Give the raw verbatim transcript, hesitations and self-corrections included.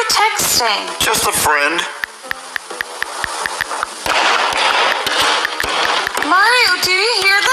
you texting? Just a friend. Mario, do you hear